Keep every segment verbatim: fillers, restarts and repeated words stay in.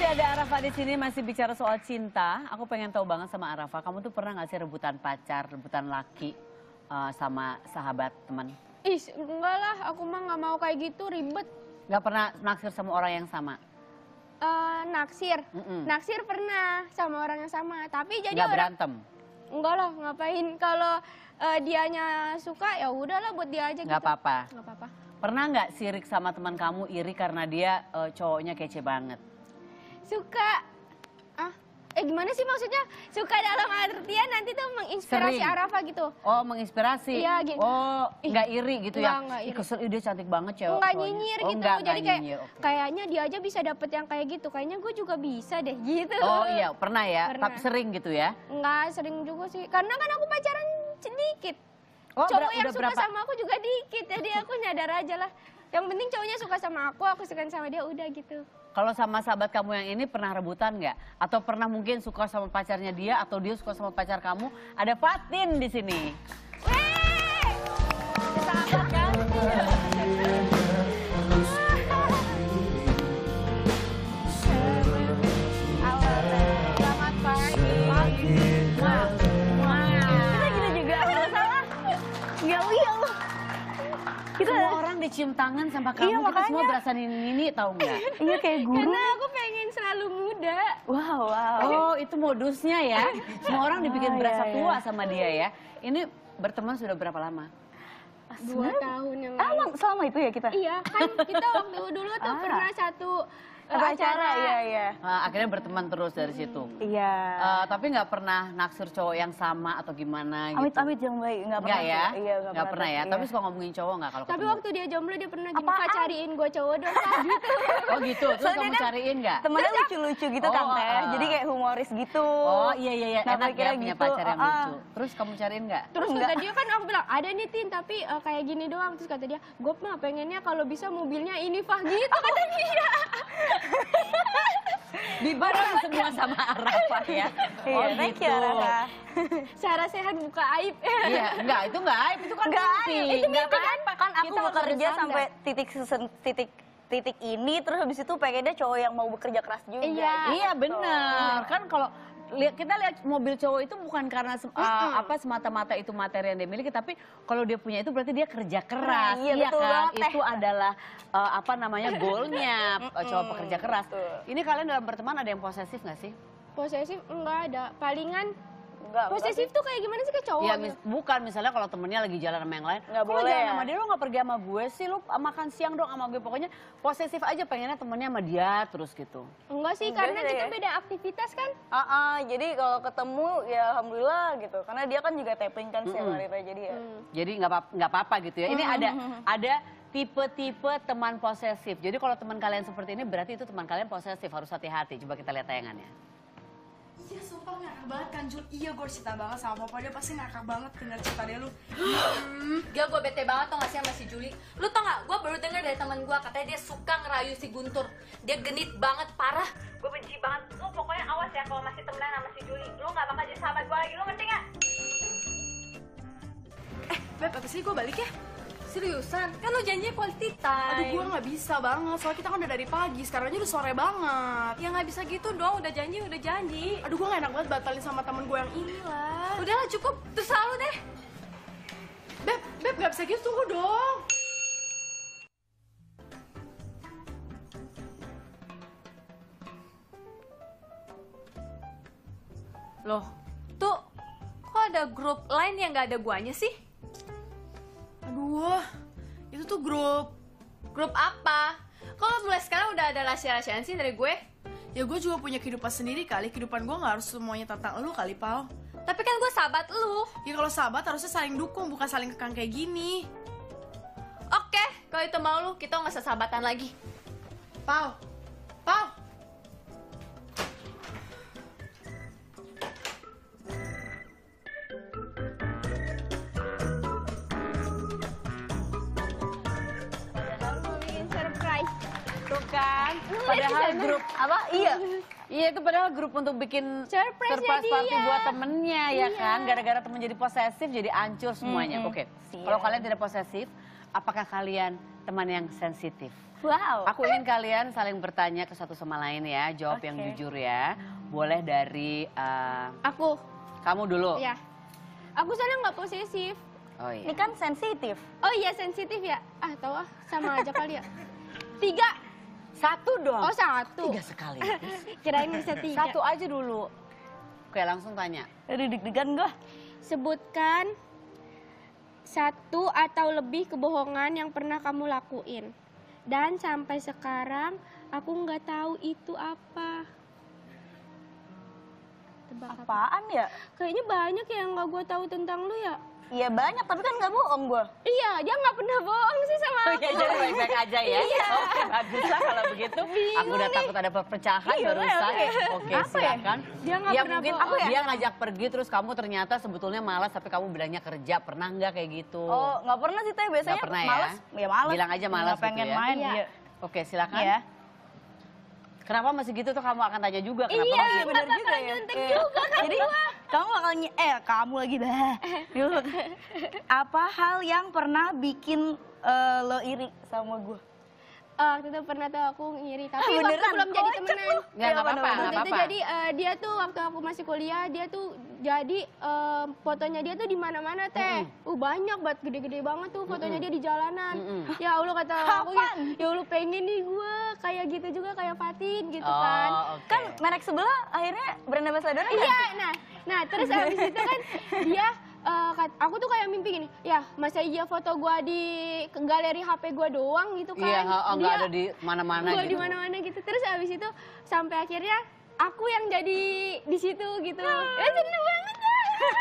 Masih ada Arafa di sini, masih bicara soal cinta. Aku pengen tahu banget sama Arafa, kamu tuh pernah gak sih rebutan pacar, rebutan laki uh, sama sahabat teman? Ih, enggak lah, aku mah nggak mau kayak gitu, ribet. Gak pernah naksir sama orang yang sama? Uh, naksir, Mm -mm. naksir pernah sama orang yang sama, tapi jadi Gak orang... berantem? Enggak lah, ngapain kalau uh, dianya suka ya udahlah buat dia aja. Gak gitu. apa-apa. Gak apa-apa. Pernah nggak sirik sama teman kamu iri karena dia uh, cowoknya kece banget? Suka, ah, eh gimana sih maksudnya? Suka dalam artian nanti tuh menginspirasi Sering. Arafa gitu. Oh, menginspirasi? Iya, gitu. Oh, nggak iri gitu Enggak, ya? enggak iri. Ih, kesel, ih, dia cantik banget cewek. Enggak cowoknya. nyinyir Oh, gitu, enggak, jadi enggak kayak nyinyir, okay. kayaknya dia aja bisa dapet yang kayak gitu. Kayaknya gue juga bisa deh gitu. Oh iya, pernah ya? Pernah. Tapi sering gitu ya? Enggak sering juga sih, karena kan aku pacaran sedikit. Oh, Cowok udah yang suka berapa? sama aku juga dikit, jadi aku nyadar aja lah. Yang penting cowoknya suka sama aku, aku suka sama dia, udah gitu. Kalau sama sahabat kamu yang ini pernah rebutan nggak? Atau pernah mungkin suka sama pacarnya dia atau dia suka sama pacar kamu? Ada Fatin di sini. Weh! Sahabat kan? Selamat pagi. Wah. Kita gini juga, nggak salah. Ya iya loh. Kita semua orang dicium tangan sama kamu, Iya, kita makanya. semua berasa nini-nini tahu nggak? Iya kayak guru. Karena aku pengen selalu muda. Wow, wow. Oh, itu modusnya ya. Semua orang dibikin Oh, berasa iya, iya. tua sama dia ya. Ini berteman sudah berapa lama? Dua tahun yang Ah, lalu. selama itu ya kita? Iya, kan kita waktu dulu tuh Ah. pernah satu uh, Ada acara, iya, iya. Nah, akhirnya berteman terus dari situ. Iya. Eh, tapi nggak pernah naksir cowok yang sama atau gimana gitu? Amit-amit yang baik, nggak pernah. Nggak ya? sih. Iya, nggak Nggak pernah ya? Iya. Tapi suka ngomongin cowok nggak kalau Tapi ketemu? waktu dia jomblo dia pernah gini, Apaan? Kak cariin gue cowok dong, Kak, gitu. Oh gitu, terus Soalnya kamu kan cariin nggak? Temennya lucu-lucu gitu kan, Oh, Teh. ah. Jadi kayak humoris gitu. Oh iya iya iya, Nah, enak ya kira-kira punya gitu, pacar yang ah, ah. lucu. Terus kamu cariin nggak? Terus Enggak. kata dia kan aku bilang, ada nih Tin, tapi uh, kayak gini doang. Terus kata dia, gue mah pengennya kalau bisa mobilnya ini Fah gitu, kata dia. Dibareng semua sama Arafa ya. Iya, Oh thank gitu. you, Rara. Cara sehat buka aib. Iya, enggak itu enggak aib, itu kan Enggak, mimpi. itu Nggak mimpi kan. apa-apa. Kan aku Kita harus bekerja ada sampai standar. titik sesen- titik titik ini, terus habis itu pengennya cowok yang mau bekerja keras juga. Iya. Iya benar. Kan kalau lihat kita lihat mobil cowok itu bukan karena se- uh, apa semata-mata itu materi yang dia miliki, tapi kalau dia punya itu berarti dia kerja keras. Iya, betul kan? banget, Teh. Itu adalah uh, apa namanya goalnya uh, cowok pekerja keras. betul. Ini kalian dalam berteman ada yang posesif nggak sih? Posesif enggak ada, palingan Enggak, enggak posesif tuh kayak gimana sih ke cowok? Iya, gitu? mis- bukan misalnya kalau temennya lagi jalan sama yang lain, Nggak "Kok boleh jalan ya?" sama dia, lo nggak pergi sama gue sih, lo makan siang dong sama gue. Pokoknya posesif aja, pengennya temennya sama dia terus gitu. Enggak sih, Enggak karena sih. kita beda aktivitas kan. Ah, ah, jadi kalau ketemu ya alhamdulillah gitu. Karena dia kan juga tapping kan setiap Mm-mm. hari Teh, jadi ya. Hmm. Jadi nggak apa- nggak apa-apa gitu ya. Ini ada ada tipe-tipe teman posesif. Jadi kalau teman kalian seperti ini berarti itu teman kalian posesif, harus hati-hati. Coba kita lihat tayangannya. Iya sumpah ngakak banget kan Jul. Iya gue cerita banget sama papa, dia pasti ngakak banget denger cerita dia lu. Gila gue bete banget tau gak sih sama si Juli. Lu tau gak, gue baru denger dari teman gue katanya dia suka ngerayu si Guntur. Dia genit banget, parah. Gue benci banget. Lu pokoknya awas ya kalau masih temenan sama si Juli. Lu gak bakal jadi sahabat gue lagi, lu ngerti gak? Eh Beb, apa sih gue balik ya? Seriusan, kan lu janjinya quality time. Aduh gue gak bisa banget, soalnya kita kan udah dari pagi, sekarang aja udah sore banget. Ya gak bisa gitu dong, udah janji, udah janji. Aduh gue gak enak banget batalin sama temen gue yang ini lah. Udahlah cukup, terserah lu deh. Beb, Beb gak bisa gitu, tunggu dong. Loh, tuh kok ada grup lain yang gak ada guanya sih? Aduh, itu tuh grup. Grup apa? Kalau mulai sekarang udah ada rahasia-rahasiaan sih dari gue. Ya gue juga punya kehidupan sendiri kali, kehidupan gue gak harus semuanya tentang lu kali, Pau. Tapi kan gue sahabat lu. Ya kalau sahabat harusnya saling dukung, bukan saling kekang kayak gini. Oke, kalau itu mau lu, kita nggak usah sahabatan lagi. Pau, Pau. Padahal mau bikin surprise. Tuh kan, padahal grup Apa? Iya. Iya itu padahal grup untuk bikin Surprise-nya surprise party dia. buat temennya ya Iya. kan. Gara-gara temen jadi posesif jadi hancur semuanya. Mm-mm. Oke, Sial. kalau kalian tidak posesif, apakah kalian teman yang sensitif? Wow. Aku ingin kalian saling bertanya ke satu sama lain ya, jawab yang Oke. jujur ya. Boleh dari eh, Aku, kamu dulu. ya. Aku soalnya nggak posesif. Oh iya. Ini kan sensitif. Oh iya sensitif ya? Ah tahu ah, sama aja kali ya. Tiga. Satu dong. Oh satu. Tiga sekali. Kirain bisa tiga. Satu aja dulu. Oke, langsung tanya. Dari deg-degan gue. Sebutkan satu atau lebih kebohongan yang pernah kamu lakuin. Dan sampai sekarang aku nggak tahu itu apa. Tebak apa? Apaan ya? Kayaknya banyak yang nggak gue tahu tentang lu ya. Iya banyak, tapi kan nggak bohong gue. Iya, dia nggak pernah bohong sih sama aku. Oke, jadi baik-baik aja ya. Oke, bagus lah kalau begitu. Aku udah takut ada perpecahan Iya, barusan. oke. Oke, Apa ya? silakan. Dia nggak Ya pernah mungkin bohong. dia ngajak pergi terus kamu ternyata sebetulnya malas tapi kamu bilangnya kerja. Pernah nggak kayak gitu? Oh, nggak pernah sih teh, biasanya Nggak pernah ya? males. Ya males. Bilang aja malas Nggak pengen gitu ya? main, Iya. iya. Oke, silakan. Iya. Kenapa masih gitu tuh kamu akan tanya juga kenapa Iya, masih bener bakal juga ya. nyuntik Iya. juga kan Jadi kamu bakal ny- eh kamu lagi dah. Dulu. Apa hal yang pernah bikin eh, lo iri sama gue? Oh, waktu itu pernah tuh aku ngiri, tapi Ah, waktu beneran? belum jadi Kocak temenan. lu. Nggak, nggak apa-apa, nggak Waktu itu apa-apa. jadi eh, dia tuh waktu aku masih kuliah, dia tuh jadi eh, fotonya dia tuh di mana-mana teh. Uh banyak banget, gede-gede banget tuh fotonya dia di jalanan. Mm-mm. Ya Allah kata aku ya, Kapan? ya Allah pengen nih gue kayak gitu juga kayak Fatin gitu Oh, kan. oke. Kan merek sebelah akhirnya brand ambassador Iya, nah, nah terus habis itu kan dia eh, kat- aku tuh kayak mimpi gini, ya masa iya foto gua di ke galeri H P gua doang gitu kan. Iya, ha, nggak Dia- ada di mana-mana gua gitu. di mana-mana gitu. Terus habis itu sampai akhirnya aku yang jadi di situ gitu. Ya seneng banget ya.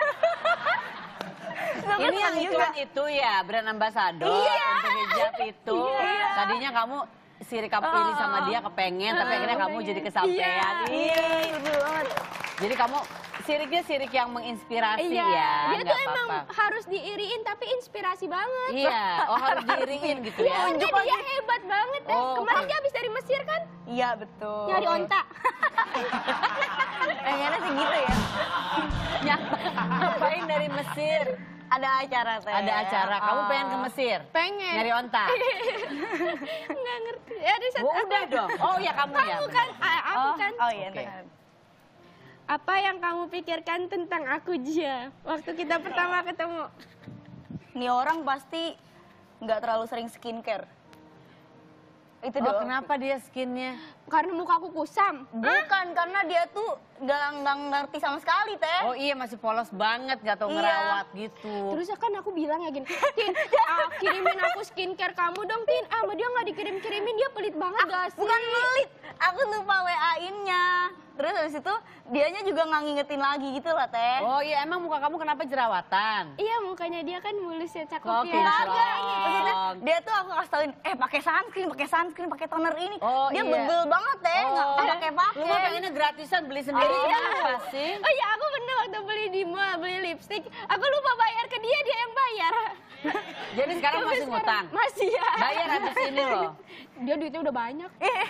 Ini yang iklan itu ya, brand ambassador Iya. untuk hijab itu. Iya. Tadinya kamu sirik kamu iri sama dia kepengen, tapi Ah, akhirnya kamu kepengen. jadi kesampaian. Iya. Iya. betul banget. Jadi kamu siriknya sirik yang menginspirasi Iya, ya, dia nggak tuh emang apa-apa. harus diiriin tapi inspirasi banget. Iya, oh harus diiringin gitu Iya, ya. dia, dia hebat banget deh. Oh, Kemarin oke. dia habis dari Mesir kan, Iya betul. nyari onta. Pengennya sih gitu ya. Ngapain dari Mesir? Ada acara teh. Ada acara, kamu Oh. pengen ke Mesir? Pengen. Nyari onta? Nggak ngerti. Ya, di saat Oh, udah dong. Oh ya kamu ya. Kamu kan, ah, aku Oh, kan. oh iya. Oke. ntar. Apa yang kamu pikirkan tentang aku, Jia? Waktu kita pertama ketemu. Nih orang pasti nggak terlalu sering skincare. Itu Oh, doang. kenapa dia skinnya? Karena muka aku kusam. Bukan, karena dia tuh nggak nggak ngerti sama sekali teh. Oh iya masih polos banget, gak tau Iya. ngerawat gitu. Terus kan aku bilang ya gini, Tin, ah, kirimin aku skincare kamu dong, Tin. Ah, sama dia nggak dikirim-kirimin, dia pelit banget gak sih? Bukan pelit, aku lupa W A-in-nya. Terus habis itu dianya juga nggak ngingetin lagi gitu lah teh. Oh iya emang muka kamu kenapa jerawatan? Iya, mukanya dia kan mulus ya, cakep Kok ya. kinclong? Maksudnya dia tuh aku kasih tauin, eh pakai sunscreen, pakai sunscreen, pakai toner ini. Oh, dia iya. bebel banget teh, nggak Oh. pakai pakai. Lu mah pengennya gratisan beli sendiri kenapa sih? Oh iya, aku bener waktu beli di mall, beli lipstick, aku lupa bayar ke dia, dia yang bayar. Jadi sekarang Sampai masih sekarang ngutang? Masih ya. Bayar habis ini loh. Dia duitnya udah banyak.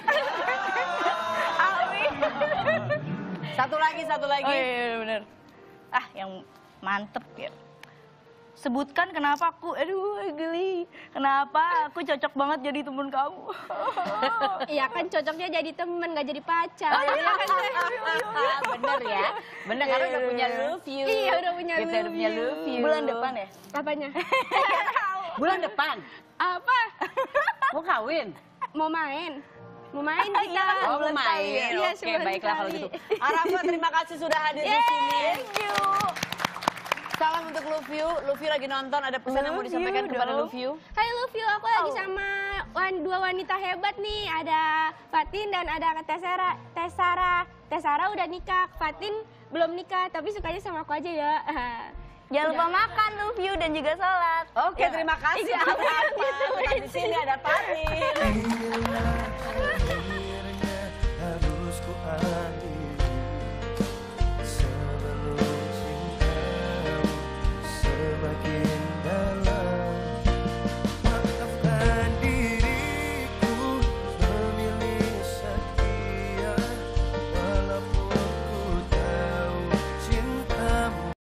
Awi. Satu lagi, satu lagi. Oh iya, iya bener. Ah, yang mantep ya. Sebutkan kenapa aku, aduh geli. Kenapa aku cocok banget jadi temen kamu. Iya kan cocoknya jadi temen, gak jadi pacar. Oh, iya. Iya kan? Ah, bener ya. Bener karena udah punya love you. Iya, udah punya Kita udah love punya you. love you. Bulan depan ya? Apanya? Bulan depan. Apa? Mau kawin? Mau main? Mau main kita. Iya, Oh, mau sebulan sekali main. ya. Iya, Oke, sebulan baiklah kalau sekali. gitu. Arafa, terima kasih sudah hadir di sini. Thank you. Salam untuk Luview. Luview lagi nonton, ada pesan yang mau Love disampaikan you kepada dong. Luview? Hai love you, aku lagi sama wan- dua wanita hebat nih. Ada Fatin dan ada Tesara. Tesara, Tesara udah nikah. Fatin belum nikah, tapi sukanya sama aku aja ya. Jangan lupa makan, love you dan juga sholat. Oke, terima kasih. Arafa. Di sini ada Fatin.